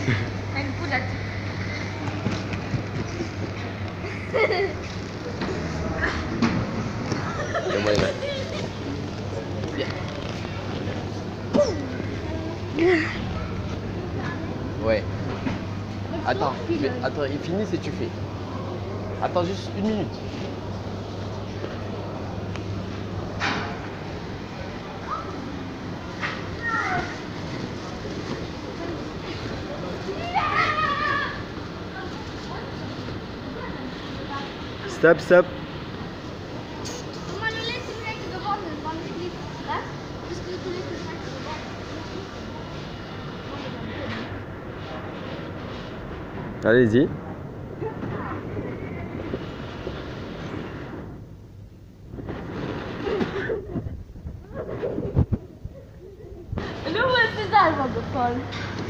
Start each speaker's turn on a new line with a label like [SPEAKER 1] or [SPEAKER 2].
[SPEAKER 1] Une poulette.
[SPEAKER 2] Donne-moi les mains. Ouais. Attends, attends, ils finissent et tu fais. Attends juste une minute. Stop, stop. Allez-y.
[SPEAKER 1] Nu är det där vad du får.